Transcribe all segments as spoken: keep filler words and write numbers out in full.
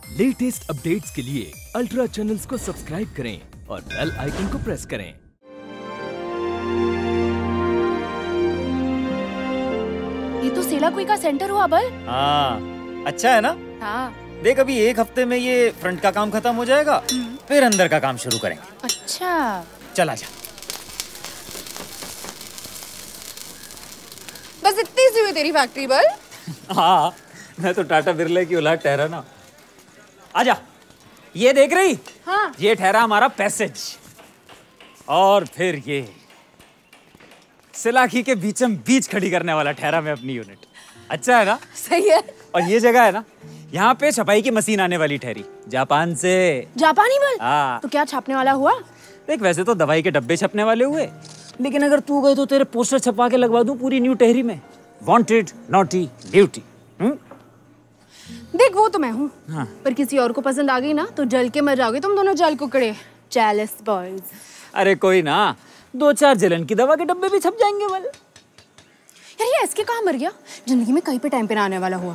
Latest updates के लिए ultra channels को सब्सक्राइब करें और बेल आइकन को प्रेस करें। ये तो सेलाकुई का सेंटर हुआ बल। हाँ, अच्छा है ना? हाँ। देख अभी एक हफ्ते में ये फ्रंट का काम खत्म हो जाएगा, फिर अंदर का काम शुरू करेंगे। अच्छा। चला जा। बस इतनी सी हुई तेरी फैक्ट्री बल। हाँ, मैं तो टाटा बिरला की औलाद ठहरा ना। आजा, ये देख रही? हाँ। ये ठहरा हमारा पैसेज, और फिर ये सिलाखी के बीचम बीच खड़ी करने वाला ठहरा मैं अपनी यूनिट। अच्छा है ना? सही है। और ये जगह है ना, यहाँ पे छपाई की मशीन आने वाली ठहरी, जापान से। जापानी बल? हाँ। तो क्या छापने वाला हुआ? देख वैसे तो दवाई के डब्बे छपने वाले हुए, लेकिन अगर तू गए तो तेरे पोस्टर छपा के लगवा दूं पूरी न्यू टहरी में। Wanted, naughty, beauty. देख वो तो मैं हूँ। हाँ। पर किसी और को पसंद आ गई ना तो जल के मर जाओगे तुम दोनों जल कुकड़े। Jealous boys. अरे कोई ना, दो चार जलन की दवा के डब्बे भी छप जाएंगे वाले। यार ये एसके कहाँ मर गया? जिंदगी में कहीं पे टाइम पे ना आने वाला हुआ।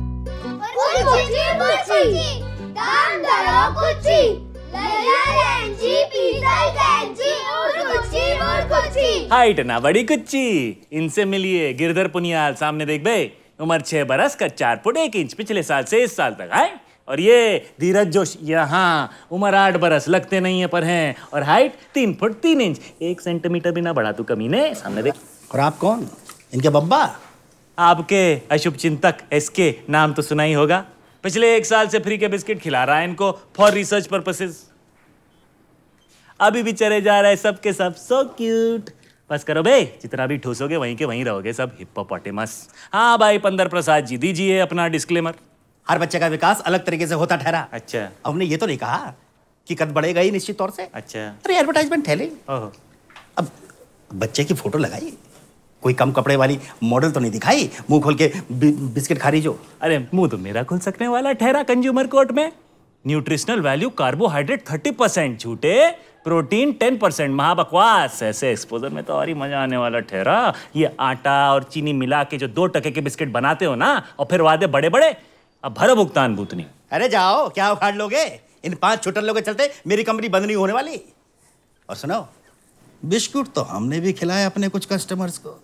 हाइट ना बड़ी कुच्ची, इनसे मिलिए। गिरधर पुनियाल सामने देख बे, उम्र छह बरस का चार फुट एक इंच, पिछले साल से इस साल तक है। और ये धीरज जोश यहाँ, उम्र आठ बरस, लगते नहीं है पर हैं, और हाइट तीन फुट तीन इंच, एक सेंटीमीटर भी ना बढ़ा तू कमीने। सामने देख। और आप कौन? इनके बब्बा? आपके अशुभ चिंतक एसके, नाम तो सुना ही होगा। पिछले एक साल से फ्री के बिस्किट खिला रहा है इनको फॉर रिसर्च पर्पसेस। अभी भी चले जा रहा है सबके सब, सो क्यूट। बस करो बे, जितना भी ठूसोगे वहीं के वहीं रहोगे सब हिप्पोपोटेमस। हाँ भाई पंदर प्रसाद जी, दीजिए अपना डिस्क्लेमर। हर बच्चे का विकास अलग तरीके से होता ठहरा। अच्छा। हमने ये तो नहीं कहा कि कद बढ़ेगा ही निश्चित तौर से। अच्छा। अरे एडवर्टाइजमेंट है ले। ओहो। अब बच्चे की फोटो लगाई, कोई कम कपड़े वाली मॉडल तो नहीं दिखाई, मुंह खोल के बि, बिस्किट खा रही जो। अरे मुंह तो मेरा खुल सकने वाला ठहरा कंज्यूमर कोर्ट में। Nutritional value carbohydrate thirty percent झूठे, प्रोटीन टेन परसेंट महाबकवास। ऐसे एक्सपोजर में तो और ही मजा आने वाला ठहरा। ये आटा और चीनी मिला के जो दो टके के बिस्किट बनाते हो ना, और फिर वादे बड़े बड़े, अब भरो भुगतान भूतनी। अरे जाओ, क्या उखाड़ लोगे? इन पांच छुट्टन लोगों के चलते मेरी कंपनी बंद नहीं होने वाली। और सुनो, बिस्कुट तो हमने भी खिलाया अपने कुछ कस्टमर्स को।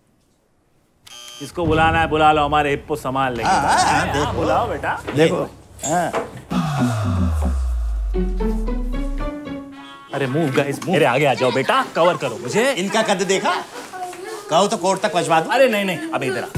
इसको बुलाना है बुला लो, हमारे हिप्पो संभाल लेंगे। हाँ, हाँ, देखो, बुलाओ बेटा। देखो। अरे मूव गाइस, मेरे आगे आ जाओ बेटा, कवर करो मुझे। इनका कद देखा? कहो तो कोर्ट तक पहुंचवा दूं। अरे नहीं नहीं, अब इधर आ।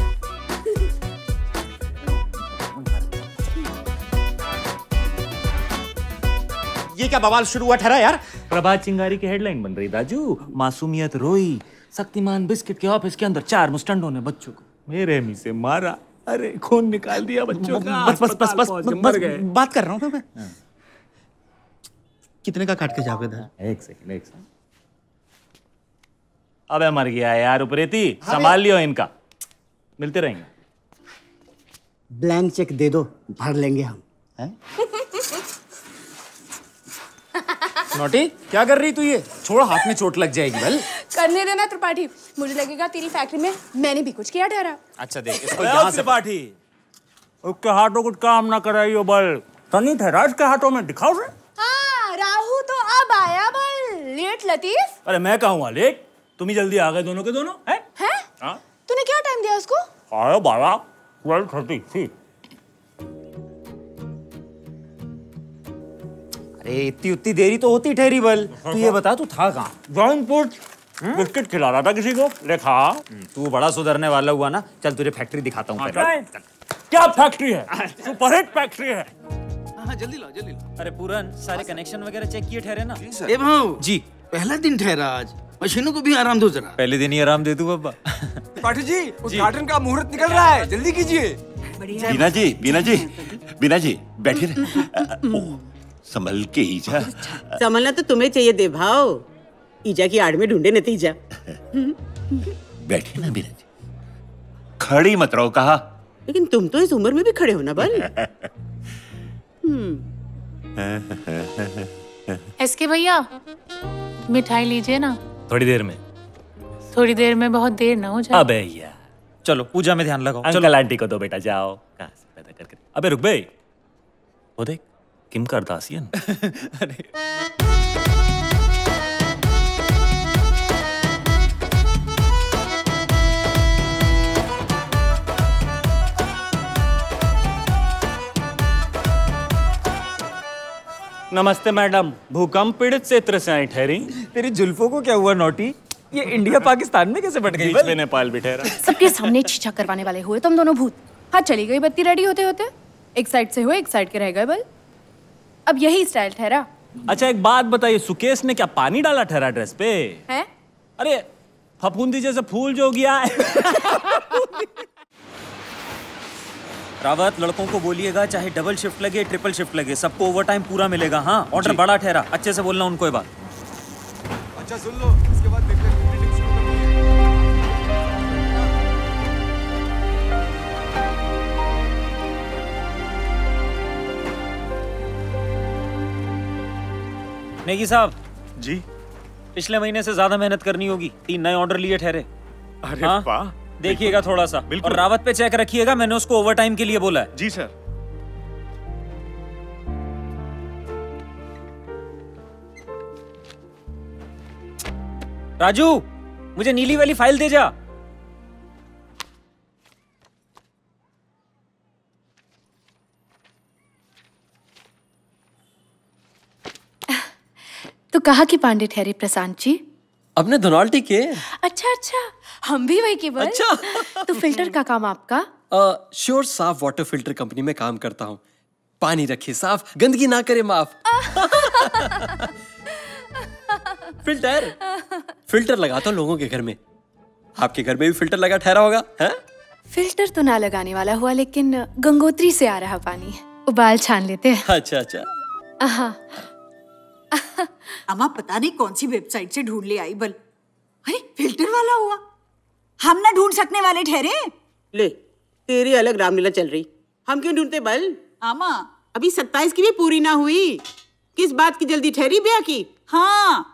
ये क्या बवाल शुरू हुआ ठहरा यार? प्रभात चिंगारी की हेडलाइन बन रही दाजू। मासूमियत रोई, शक्तिमान बिस्किट के ऑफिस के अंदर चार मुस्टंडों ने बच्चों को मेरे मुंह से मारा। अरे खून निकाल दिया बच्चों का। बस बस बस बस, बस, बस बात कर रहा हूँ मैं। कितने का काट के जाओगे? एक सेकंड एक सेकंड। अबे मर गया यार उपरेती, संभाल लियो इनका, मिलते रहेंगे। ब्लैंक चेक दे दो, भर लेंगे हम। हैं? नोटी, क्या कर रही तू? ये छोड़, हाथ में चोट लग जाएगी। बल करने देना त्रिपाठी, मुझे लगेगा तेरी फैक्ट्री में मैंने भी कुछ किया ठहरा। अच्छा देख इसको यहाँ से। त्रिपाठी, उसके हाथों कुछ काम ना कराइयो बल। तनी ठहरा इसके हाथों में, दिखाओ से। हाँ, राहु तो अब आया बल। लेट लतीफ। अरे मैं कहूँगा लेट, तुम ही जल्दी आ गए दोनों के दोनों। हैं? हैं? हाँ? तूने क्या टाइम दिया उसको? आया बारह, ट्वेल्व थर्टी थी। अरे इतनी उतनी देरी तो होती ठहरी बल। तू ये बता, तू था कहाँ? जॉइंट फूड बिस्किट खिला रहा था किसी को, देखा। तू बड़ा सुधरने वाला हुआ ना। चल तुझे फैक्ट्री दिखाता हूँ। क्या फैक्ट्री है? सुपरहिट फैक्ट्री है। हाँ जल्दी लाओ जल्दी लाओ। अरे पूरन, सारे कनेक्शन वगैरह चेक किए ठहरे ना? ए भाऊ जी। पहला दिन ठहरा आज, मशीनों को भी आराम दो जरा। पहले दिन ही आराम दे दूं बाबा। पाठी जी, उद्घाटन का मुहूर्त निकल रहा है, जल्दी कीजिए। बीना जी, बीना जी, बीना जी बैठिए ना। संभल के ईजा। संभलना तो तुम्हें चाहिए दे भाव, ईजा की आड़ में ढूंढे नतीजा। बैठिए ना बीना जी, खड़ी मत रहो कहा। लेकिन तुम तो इस उम्र में भी खड़े हो ना बल। एसके भैया, मिठाई लीजिए ना। थोड़ी देर में। थोड़ी देर में बहुत देर ना हो जाए। अबे यार, चलो पूजा में ध्यान लगाओ। अंकल आंटी को दो बेटा, जाओ। कहाँ से पैदा करके। अबे रुक बे, वो देख किम करदासियन। अरे नमस्ते मैडम, भूकंप पीड़ित क्षेत्र से आई ठहरी। तेरी जुल्फों को क्या हुआ नौटी? ये इंडिया पाकिस्तान में कैसे बट गई? बीच में नेपाल भी ठहरा। सबके सामने छीछा करवाने वाले हुए तुम दोनों भूत। हाँ चली गई बत्ती रेडी होते होते, एक साइड से हुए एक साइड के रह गए बल। अब यही स्टाइल ठहरा। अच्छा एक बात बताइए, सुकेश ने क्या पानी डाला ठहरा ड्रेस पे? है? अरे फफूंदी जैसे फूल जो गया है। रावत, लड़कों को बोलिएगा चाहे डबल शिफ्ट लगे ट्रिपल शिफ्ट लगे, सबको ओवर टाइम पूरा मिलेगा। हाँ, ऑर्डर बड़ा ठहरा, अच्छे से बोलना उनको ये बात। अच्छा सुन लो, इसके बाद देख लेंगे मीटिंग शुरू करनी है। नेगी साहब जी पिछले महीने से ज्यादा मेहनत करनी होगी, तीन नए ऑर्डर लिए ठहरे। अरे हाँ? वाह, देखिएगा थोड़ा सा, बिल्कुल। और रावत पे चेक रखिएगा, मैंने उसको ओवर टाइम के लिए बोला है। जी सर। राजू, मुझे नीली वाली फाइल दे जा। तो कहा कि पांडे ठहरे प्रशांत जी? अपने धनौल्टी के। अच्छा अच्छा, हम भी वही के बल। अच्छा। तो फिल्टर का काम आपका? श्योर साफ वाटर फिल्टर कंपनी में काम करता हूँ। पानी रखे साफ, गंदगी ना करे माफ। फिल्टर फिल्टर लगाता हूँ लोगों के घर में। आपके घर में भी फिल्टर लगा ठहरा होगा है? फिल्टर तो ना लगाने वाला हुआ, लेकिन गंगोत्री से आ रहा पानी, उबाल छान लेते हैं। अच्छा अच्छा। हाँ। अम्मा पता नहीं कौन सी वेबसाइट से ढूंढ ले आई बल। अरे फिल्टर वाला हुआ, हम ना ढूंढ सकने वाले ठहरे। ले, तेरी अलग रामलीला चल रही, हम क्यों ढूंढते बल? अम्मा अभी सत्ताईस की भी पूरी ना हुई, किस बात की जल्दी ठहरी ब्याह की? हाँ।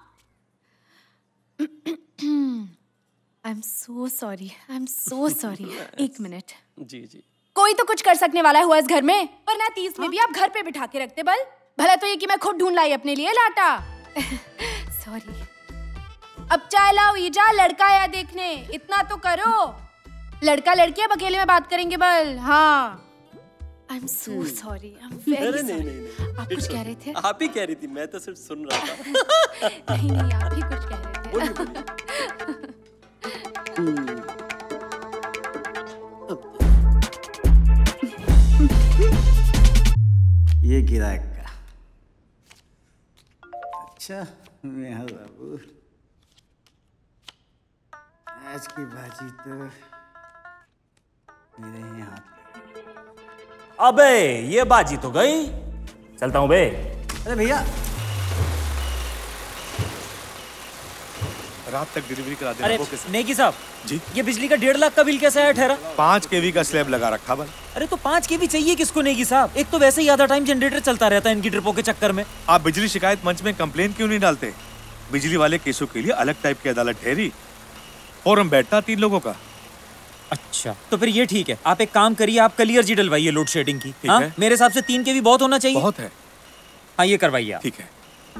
I am so sorry, I am so sorry. एक मिनट। जी जी। कोई तो कुछ कर सकने वाला हुआ इस घर में, वरना तीस में भी आप घर पे बिठा के रखते बल। भला तो ये कि मैं खुद ढूंढ लाई अपने लिए लाटा। सॉरी। अब चाय लाओ ईजा, लड़का आया देखने, इतना तो करो। लड़का लड़की अब अकेले में बात करेंगे बल। हाँ। I am so sorry, I am very sorry. आप कुछ कह रहे थे? आप ही कह रही थी, मैं तो सिर्फ सुन रहा था। नहीं नहीं, आप ही कुछ कह रहे थे। बोलिए बोलिए। ये गिराक का। अच्छा मेरा बाबू, आज की बाजी तो मेरे ही हाथ। अबे ये बाजी तो गई, चलता हूँ बे। अरे भैया रात तक डिलीवरी करा देना। अरे वो किस- नेगी साहब जी, ये बिजली का डेढ़ लाख का बिल कैसे आया ठहरा? पाँच केवी का स्लैब लगा रखा बल। अरे तो पाँच के भी चाहिए किसको नेगी साहब? एक तो वैसे ही आधा टाइम जनरेटर चलता रहता है इनकी ट्रिपों के चक्कर में। आप बिजली शिकायत मंच में कंप्लेन क्यों नहीं डालते? बिजली वाले केसों के लिए अलग टाइप की अदालत ठहरी, फोरम बैठता तीन लोगों का। अच्छा तो फिर ये ठीक है, आप एक काम करिए, आप कल अर्जी डलवाइए लोड शेडिंग की। ठीक हाँ? है। मेरे हिसाब से तीन के भी बहुत होना चाहिए। बहुत है। हाँ ये करवाइए आप। ठीक है।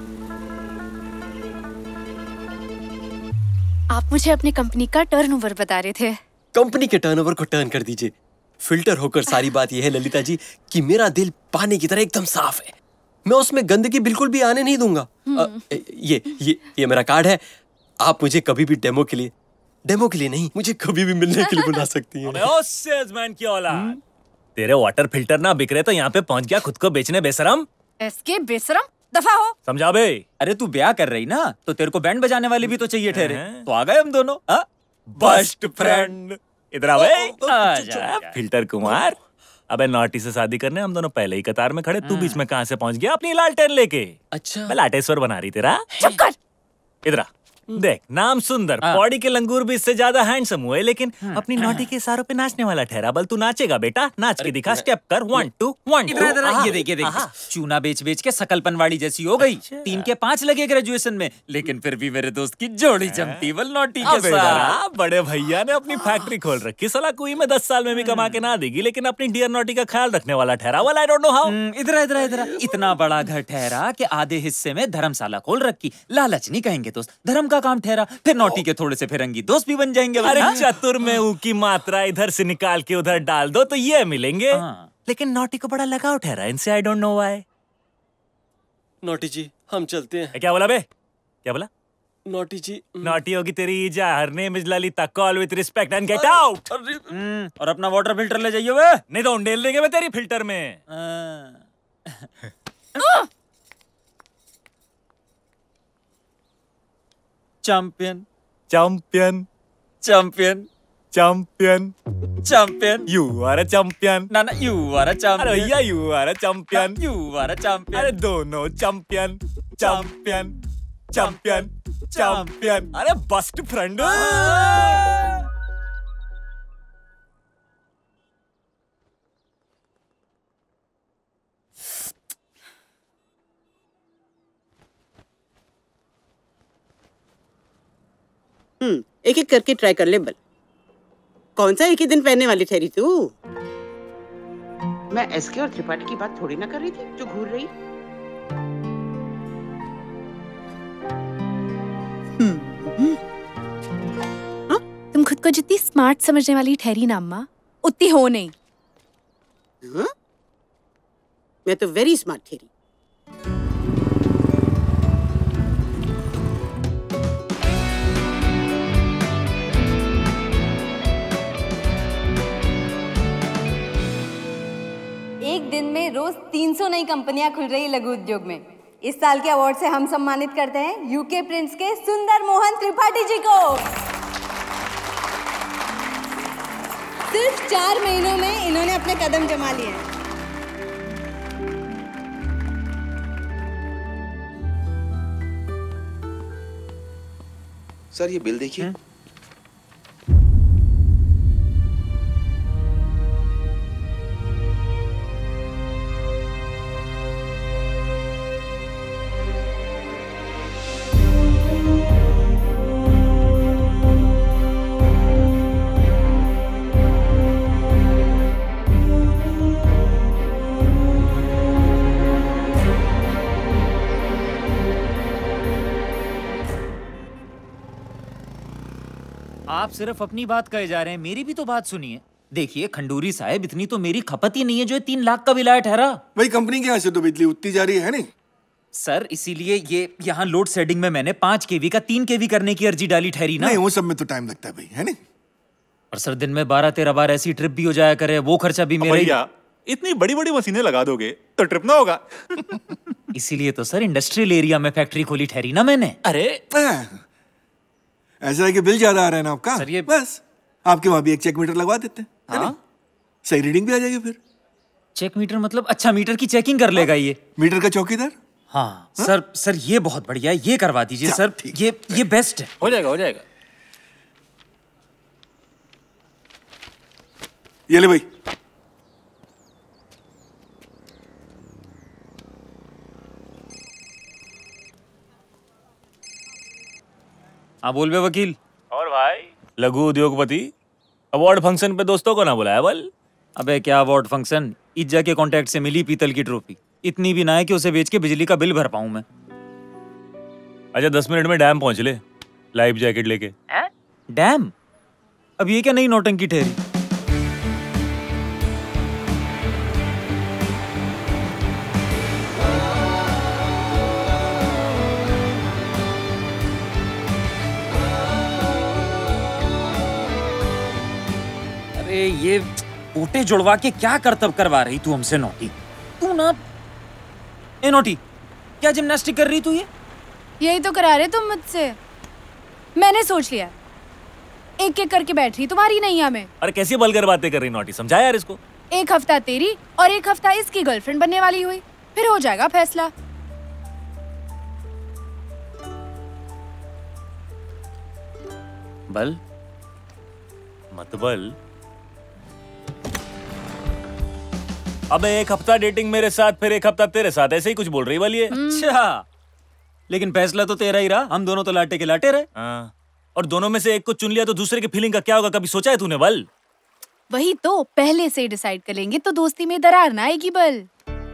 आप मुझे अपनी कंपनी का टर्नओवर बता रहे थे। कंपनी के टर्नओवर को टर्न कर दीजिए। फिल्टर होकर सारी बात यह है ललिता जी कि मेरा दिल पानी की तरह एकदम साफ है। मैं उसमें गंदगी बिल्कुल भी आने नहीं दूंगा। अ, ये ये ये मेरा कार्ड है। आप मुझे कभी भी डेमो के लिए डेमो के लिए नहीं, मुझे कभी भी मिलने के लिए बुला सकती हैं। अबे ओ सेल्समैन की औलाद, तेरे वाटर फिल्टर ना बिक रहे तो यहाँ पे पहुंच गया खुद को बेचने बेशरम। इसके बेशरम, दफा हो। समझा बे? अरे तू ब्याह कर रही ना, तो तेरे को बैंड बजाने वाले भी तो चाहिए ठहरे। तो आ गए हम दोनों बेस्ट फ्रेंड। इधर आ बे। फिल्टर कुमार, अबे नॉटी से शादी करने हम दोनों पहले ही कतार में खड़े, तू बीच में कहाँ से पहुंच गया अपनी लालटेन लेके? अच्छा मैं लाटेश्वर बना रही तेरा। चुप कर। इधर आ। देख, नाम सुंदर, बॉडी के लंगूर भी इससे ज्यादा हैंडसम हुए, लेकिन अपनी नौटी के इशारों पे नाचने वाला ठहरा। बल तू नाचेगा बेटा, नाच के दिखा, स्टेप कर, वन टू वन टू। ये देखिए देखिए, चूना बेच बेच के सकलपन वाली जैसी हो गई। तीन के पांच लगे ग्रेजुएशन में, लेकिन फिर भी मेरे दोस्त की जोड़ी जमती बल नौटी के साथ। बड़े भैया ने अपनी फैक्ट्री खोल रखी, साला कोई में दस साल में भी कमा के ना देगी, लेकिन अपनी डियर नौटी का ख्याल रखने वाला ठहरा। वाला आई डोंट नो हाउ। इधर इधर इधर, इतना बड़ा घर ठहरा कि आधे हिस्से में धर्मशाला खोल रखी। लालच नहीं कहेंगे दोस्त, धर्म का काम ठहरा। फिर नौटी के थोड़े से फिरंगी दोस्त भी बन जाएंगे। अरे चतुर में ऊ की मात्रा इधर से निकाल के उधर डाल दो तो ये मिलेंगे। लेकिन नौटी को बड़ा लगाव ठहरा इनसे, I don't know why. Naughty ji हम चलते हैं। क्या बोला बे? क्या बोला? नौटी जी। नौटी होगी तेरी ईजा। Her name is Lalita, call with respect and get out. और अपना वाटर फिल्टर ले जाइए वे, नहीं तो उंडेल देंगे वे तेरी फिल्टर में। Champion champion champion champion champion. You are a champion. ना ना, यू आर अ चैंपियन। अरे भैया you are a champion. You are a champion. अरे दोनों चैंपियन चैंपियन चैंपियन चैंपियन। अरे बेस्ट फ्रेंड। हम्म एक एक करके ट्राई कर ले बल। कौन सा एक ही दिन पहनने वाली ठहरी तू? मैं एसके और त्रिपाठी की बात थोड़ी ना कर रही थी जो घूर रही। हाँ? तुम खुद को जितनी स्मार्ट समझने वाली ठहरी ना अम्मा, उतनी हो नहीं। हाँ? मैं तो वेरी स्मार्ट ठहरी। एक दिन में रोज तीन सौ नई कंपनियां खुल रही लघु उद्योग में। इस साल के अवार्ड से हम सम्मानित करते हैं यूके प्रिंस के सुंदर मोहन त्रिपाठी जी को। सिर्फ चार महीनों में इन्होंने अपने कदम जमा लिए हैं। सर ये बिल देखिए। आप सिर्फ अपनी बात कहे जा रहे हैं, मेरी भी तो बात सुनिए। देखिए खंडूरी साहब, इतनी तो मेरी खपत ही नहीं है जो तीन लाख का बिल आया ठहरा। भाई कंपनी के यहाँ से तो बिजली उतनी जा रही है नहीं सर, इसीलिए ये यहाँ लोड शेडिंग में मैंने पांच केवी का तीन केवी करने की अर्जी डाली ठहरी ना। नहीं वो सब में तो टाइम लगता है भाई, है नहीं? और सर दिन में बारह तेरह बार ऐसी ट्रिप भी हो जाया करे, वो खर्चा भी मेरा भैया इतनी बड़ी बड़ी मशीनें लगा दोगे तो ट्रिप ना होगा। इसीलिए तो सर इंडस्ट्रियल एरिया में फैक्ट्री खोली ठहरी ना मैंने। अरे ऐसा है कि बिल ज्यादा आ रहा है ना आपका, सर ये बस आपके वहां भी एक चेक मीटर लगवा देते हैं। हाँ? सही रीडिंग भी आ जाएगी फिर। चेक मीटर मतलब? अच्छा मीटर की चेकिंग कर लेगा ये? मीटर का चौकीदार। हाँ, हाँ सर सर ये बहुत बढ़िया है, ये करवा दीजिए सर। ये ये बेस्ट है। हो जाएगा हो जाएगा। ये ले भाई। हाँ बोल बे वकील। और भाई लघु उद्योगपति अवार्ड फंक्शन पे दोस्तों को ना बुलाया बल? अबे क्या अवार्ड फंक्शन, इज्जा के कांटेक्ट से मिली पीतल की ट्रॉफी, इतनी भी ना है कि उसे बेच के बिजली का बिल भर पाऊं मैं। अच्छा दस मिनट में डैम पहुंच ले, लाइफ जैकेट लेके। डैम? अब ये क्या नई नौटंकी ठहरी? अरे ये पोटे जुड़वा के क्या करतब करवा रही तू हमसे नौटी? तू ना ए नौटी, क्या जिम्नास्टिक कर रही तू? ये यही तो करा रहे तुम मुझसे। मैंने सोच लिया, एक एक करके बैठ रही तुम्हारी नैया में। अरे कैसी बलगर बातें कर रही नौटी, समझा यार इसको। एक हफ्ता तेरी और एक हफ्ता इसकी गर्लफ्रेंड बनने वाली हुई, फिर हो जाएगा फैसला। बल मत बल। अबे एक हफ्ता डेटिंग मेरे साथ, फिर एक हफ्ता तेरे साथ, ऐसे ही कुछ बोल रही वाली है। अच्छा, लेकिन फैसला तो तेरा ही रहा, हम दोनों तो लाटे के लाटे रहे। हाँ, और दोनों में से एक को चुन लिया तो दूसरे की फीलिंग का क्या होगा, कभी सोचा है तूने बल? वही तो, पहले से डिसाइड कर लेंगे तो दोस्ती में दरार ना आएगी बल।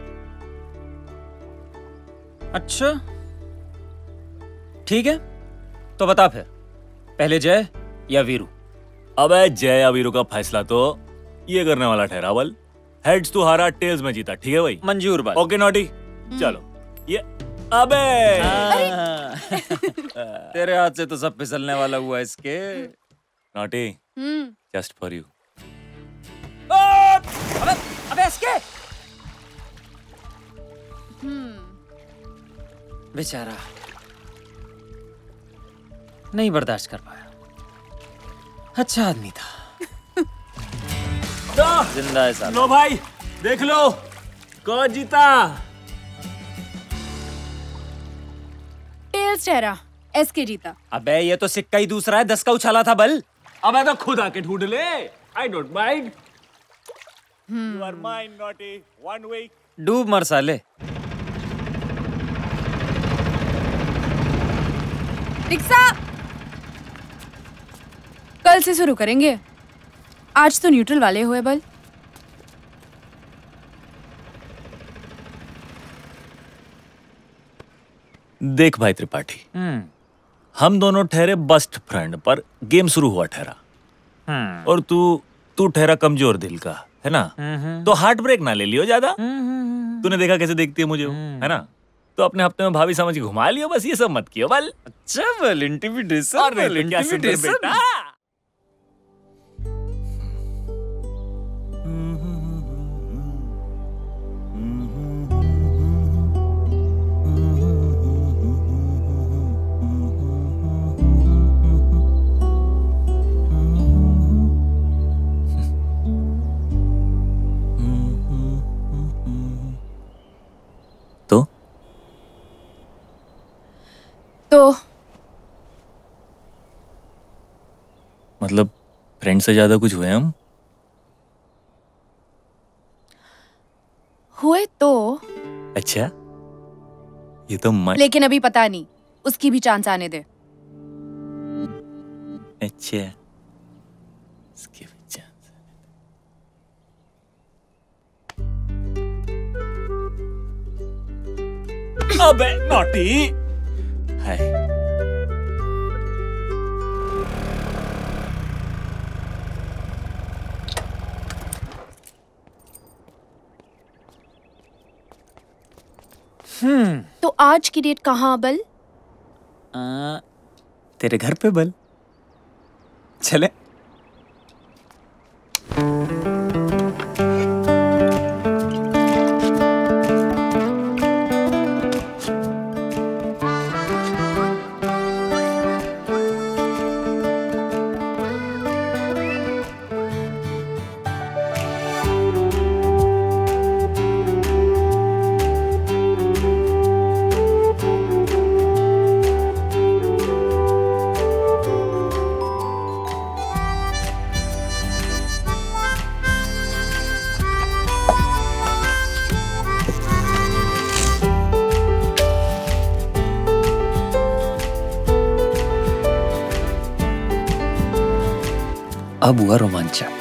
अच्छा ठीक है, तो बता फिर, पहले जय या वीरू? अबे जय या वीरू का फैसला तो ये करने वाला ठहरा बल। हेड्स तू हारा, टेल्स में जीता, ठीक है भाई? मंजूर बल। ओके नॉटी, चलो। ये अबे तेरे हाथ से तो सब फिसलने वाला हुआ इसके। Naughty, just for you. अबे अबे इसके बेचारा नहीं बर्दाश्त कर पाया। अच्छा आदमी था। जिंदा है साला। लो भाई, देख लो कौन जीता। टेल्स ठहरा, एसके जीता। अबे ये तो सिक्का ही दूसरा है, दस का उछाला था बल। अबे तो खुद आके ढूंढ ले, I don't mind. You are mine naughty, one week. डूब मर साले। रिक्शा कल से शुरू करेंगे, आज तो न्यूट्रल वाले हुए बल। देख भाई त्रिपाठी, हम दोनों ठहरे बेस्ट फ्रेंड, पर गेम शुरू हुआ ठहरा। और तू तू ठहरा कमजोर दिल का, है ना? तो हार्ट ब्रेक ना ले लियो ज्यादा। तूने देखा कैसे देखती है मुझे, है ना? तो अपने हफ्ते में भाभी समझ के घुमा लियो, बस ये सब मत कियो बल। अच्छा बल, इंटिमिडेशन। और नहीं तो क्या सुंदर बेटा। तो तो मतलब फ्रेंड से ज्यादा कुछ हुए हम? हुए तो। अच्छा, ये तो मैं... लेकिन अभी पता नहीं, उसकी भी चांस आने दे। अच्छा, उसकी भी चांस आने दे। अबे नॉटी, हाय। हम्म तो आज की डेट कहाँ बल? आ, तेरे घर पे बल। चले। अब हुआ रोमांचक।